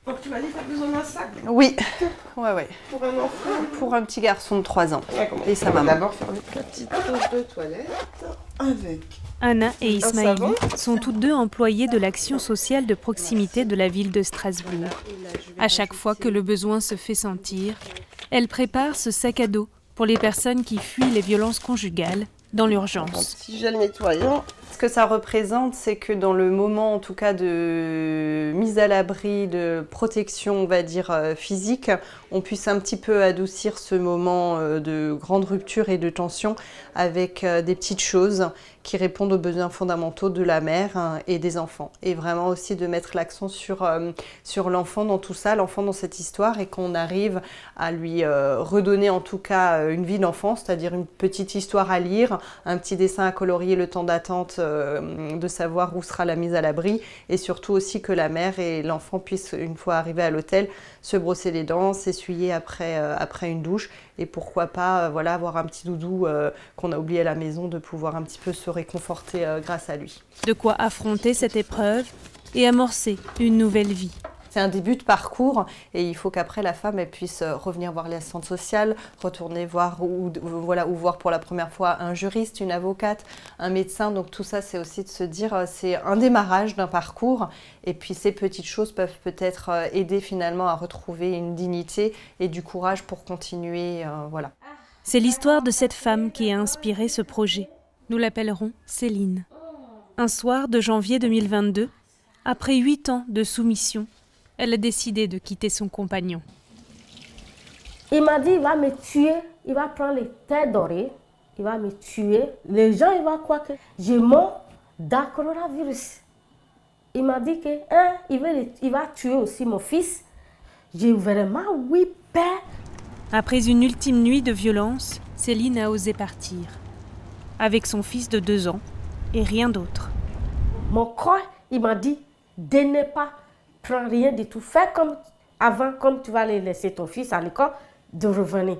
Donc tu m'as dit que tu as besoin d'un sac? Oui, ouais. Pour un enfant? Pour un petit garçon de 3 ans. Et sa maman. D'abord faire la petite pause de toilette avec... Anna et Ismaïli savon. sont toutes deux employées de l'action sociale de proximité de la ville de Strasbourg. À chaque fois que le besoin se fait sentir, elles préparent ce sac à dos pour les personnes qui fuient les violences conjugales dans l'urgence. Petit gel nettoyant. Ce que ça représente, c'est que dans le moment, en tout cas, de mise à l'abri, de protection, on va dire, physique, on puisse un petit peu adoucir ce moment de grande rupture et de tension avec des petites choses qui répondent aux besoins fondamentaux de la mère et des enfants. Et vraiment aussi de mettre l'accent sur l'enfant dans tout ça, l'enfant dans cette histoire, et qu'on arrive à lui redonner en tout cas une vie d'enfant, c'est-à-dire une petite histoire à lire, un petit dessin à colorier le temps d'attente, de savoir où sera la mise à l'abri, et surtout aussi que la mère et l'enfant puissent, une fois arrivés à l'hôtel, se brosser les dents, s'essuyer après une douche, et pourquoi pas voilà, avoir un petit doudou qu'on a oublié à la maison, de pouvoir un petit peu se réconforter grâce à lui. De quoi affronter cette épreuve et amorcer une nouvelle vie. C'est un début de parcours et il faut qu'après la femme elle puisse revenir voir l'assistante sociale, retourner voir ou voir pour la première fois un juriste, une avocate, un médecin. Donc tout ça, c'est aussi de se dire c'est un démarrage d'un parcours, et puis ces petites choses peuvent peut-être aider finalement à retrouver une dignité et du courage pour continuer. Voilà. C'est l'histoire de cette femme qui a inspiré ce projet. Nous l'appellerons Céline. Un soir de janvier 2022, après 8 ans de soumission, elle a décidé de quitter son compagnon. Il m'a dit, il va me tuer, il va prendre les têtes dorées, il va me tuer. Les gens, ils vont croire que je mort d'un coronavirus. Il m'a dit que il va tuer aussi mon fils. J'ai vraiment, oui, peur. Après une ultime nuit de violence, Céline a osé partir. Avec son fils de 2 ans et rien d'autre. Mon corps, il m'a dit de ne pas prendre rien du tout. Fais comme avant, comme tu vas aller laisser ton fils à l'école, de revenir.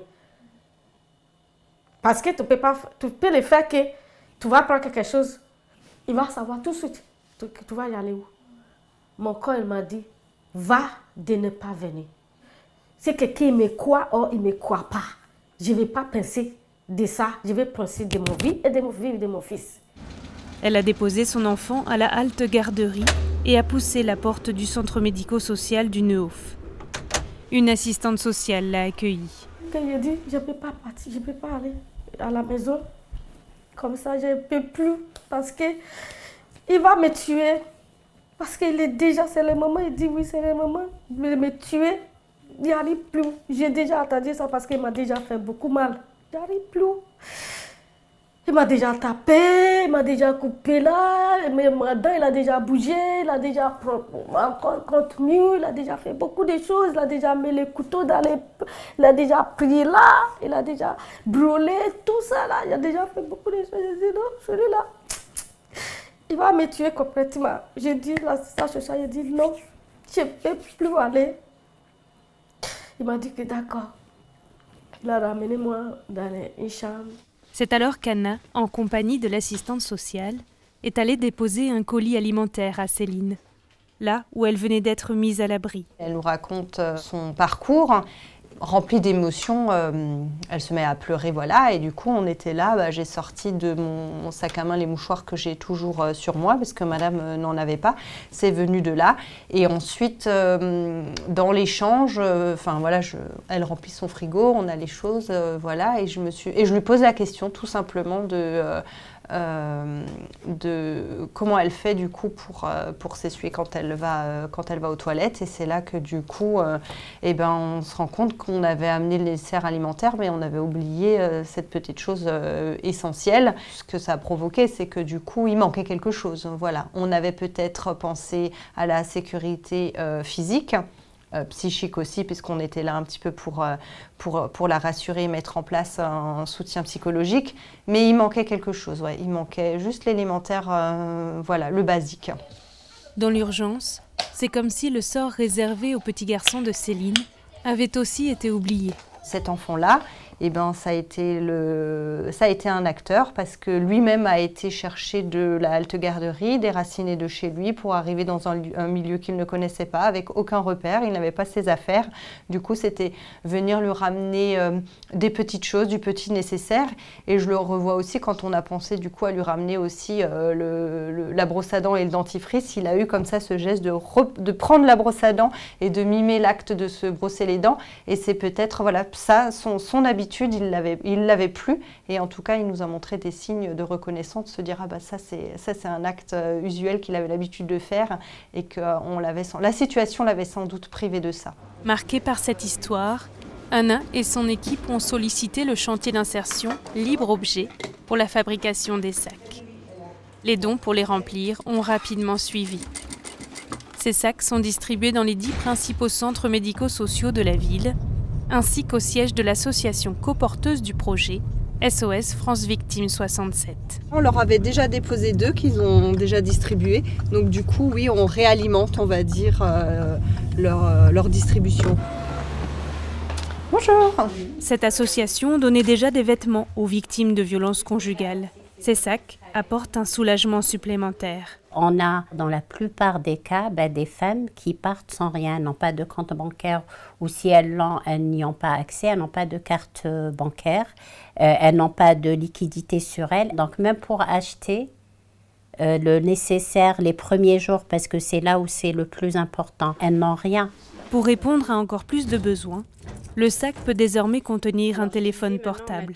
Parce que tu peux le faire que tu vas prendre quelque chose, il va savoir tout de suite que tu vas y aller où. Mon corps, il m'a dit, va de ne pas venir. C'est quelqu'un me croit ou il ne me croit pas. Je ne vais pas penser de ça, je vais penser de mon vie et de mon vie de mon fils. Elle a déposé son enfant à la halte garderie et a poussé la porte du centre médico-social du Neuhof. Une assistante sociale l'a accueillie. Quand il a dit, je ne peux pas partir, je ne peux pas aller à la maison. Comme ça, je ne peux plus parce qu'il va me tuer. Parce qu'il est déjà, c'est le moment, il dit oui, c'est le moment, il va me tuer. Il n'y arrive plus. J'ai déjà entendu ça parce qu'il m'a déjà fait beaucoup mal. Il n'y arrive plus. Il m'a déjà tapé, il m'a déjà coupé là, mes dents, il a déjà bougé, il a déjà encore contenu, il a déjà fait beaucoup de choses, il a déjà mis les couteaux dans les... Il a déjà pris là, il a déjà brûlé, tout ça là, il a déjà fait beaucoup de choses. J'ai dit non, celui-là, il va me tuer complètement. J'ai dit, l'assistant social, il a dit non, je ne peux plus aller. Il m'a dit que d'accord. Il a ramené moi dans une chambre. C'est alors qu'Anna, en compagnie de l'assistante sociale, est allée déposer un colis alimentaire à Céline, là où elle venait d'être mise à l'abri. Elle nous raconte son parcours, rempli d'émotions. Elle se met à pleurer, voilà, et du coup on était là, j'ai sorti de mon sac à main les mouchoirs que j'ai toujours sur moi, parce que madame n'en avait pas, c'est venu de là. Et ensuite, dans l'échange, voilà, elle remplit son frigo, on a les choses, voilà, et je lui pose la question tout simplement de comment elle fait du coup pour s'essuyer quand elle va aux toilettes. Et c'est là que du coup on se rend compte qu'on avait amené le nécessaire alimentaire, mais on avait oublié cette petite chose essentielle. Ce que ça a provoqué, c'est que du coup il manquait quelque chose. Voilà, on avait peut-être pensé à la sécurité physique, psychique aussi, puisqu'on était là un petit peu pour la rassurer et mettre en place un soutien psychologique. Mais il manquait quelque chose, ouais. Il manquait juste l'élémentaire, voilà, le basique. Dans l'urgence, c'est comme si le sort réservé au petit garçon de Céline avait aussi été oublié. Cet enfant-là, eh ben, ça a été un acteur parce que lui-même a été chercher de la halte garderie, déraciné de chez lui pour arriver dans un milieu qu'il ne connaissait pas, avec aucun repère, il n'avait pas ses affaires. Du coup, c'était venir lui ramener des petites choses, du petit nécessaire. Et je le revois aussi quand on a pensé du coup à lui ramener aussi la brosse à dents et le dentifrice. Il a eu comme ça ce geste de prendre la brosse à dents et de mimer l'acte de se brosser les dents. Et c'est peut-être voilà, ça, son habitude, il l'avait plus. Et en tout cas, il nous a montré des signes de reconnaissance, de se dire ah bah ça c'est un acte usuel qu'il avait l'habitude de faire et que la situation l'avait sans doute privé de ça. Marquée par cette histoire, Anna et son équipe ont sollicité le chantier d'insertion Libre Objet pour la fabrication des sacs. Les dons pour les remplir ont rapidement suivi. Ces sacs sont distribués dans les 10 principaux centres médico-sociaux de la ville, ainsi qu'au siège de l'association coporteuse du projet, SOS France Victimes 67. On leur avait déjà déposé 2 qu'ils ont déjà distribués. Donc du coup, oui, on réalimente, on va dire, leur distribution. Bonjour. Cette association donnait déjà des vêtements aux victimes de violences conjugales. Ces sacs apportent un soulagement supplémentaire. On a, dans la plupart des cas, des femmes qui partent sans rien, n'ont pas de compte bancaire ou si elles l'ont, elles n'y ont pas accès, elles n'ont pas de carte bancaire, elles n'ont pas de liquidité sur elles. Donc même pour acheter le nécessaire les premiers jours, parce que c'est là où c'est le plus important, elles n'ont rien. Pour répondre à encore plus de besoins, le sac peut désormais contenir un téléphone portable.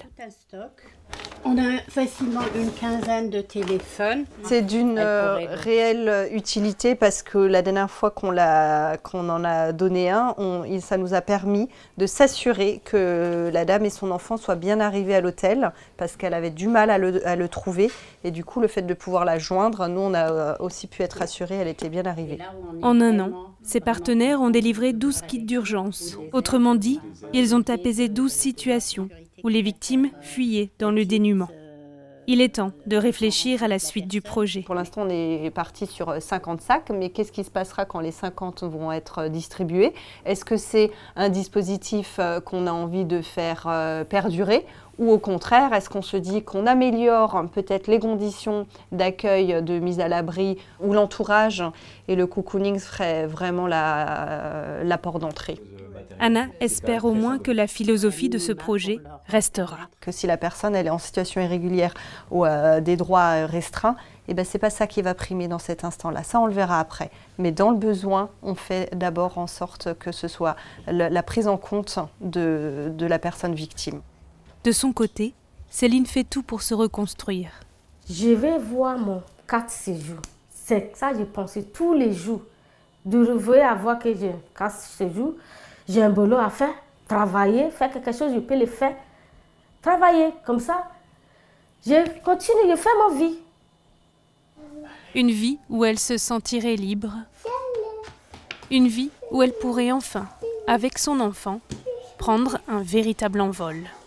On a facilement une quinzaine de téléphones. C'est d'une réelle utilité parce que la dernière fois qu'on en a donné un, ça nous a permis de s'assurer que la dame et son enfant soient bien arrivés à l'hôtel parce qu'elle avait du mal à le trouver. Et du coup, le fait de pouvoir la joindre, nous, on a aussi pu être assurés, elle était bien arrivée. En un an, ses partenaires ont délivré 12 kits d'urgence. Autrement dit, ils ont apaisé 12 situations où les victimes fuyaient dans le dénuement. Il est temps de réfléchir à la suite du projet. Pour l'instant, on est parti sur 50 sacs, mais qu'est-ce qui se passera quand les 50 vont être distribués? Est-ce que c'est un dispositif qu'on a envie de faire perdurer? Ou au contraire, est-ce qu'on se dit qu'on améliore peut-être les conditions d'accueil, de mise à l'abri, ou l'entourage, et le cocooning serait vraiment la porte d'entrée? Anna espère au moins que la philosophie de ce projet restera. Que si la personne elle est en situation irrégulière ou des droits restreints, eh ben, ce n'est pas ça qui va primer dans cet instant-là. Ça, on le verra après. Mais dans le besoin, on fait d'abord en sorte que ce soit la prise en compte de la personne victime. De son côté, Céline fait tout pour se reconstruire. Je vais voir mon 4 séjours. C'est ça que je pensais tous les jours. De revoir avoir que j'ai 4 séjours. J'ai un boulot à faire, travailler, faire quelque chose, je peux le faire. Travailler, comme ça, je continue, je fais ma vie. Une vie où elle se sentirait libre. Une vie où elle pourrait enfin, avec son enfant, prendre un véritable envol.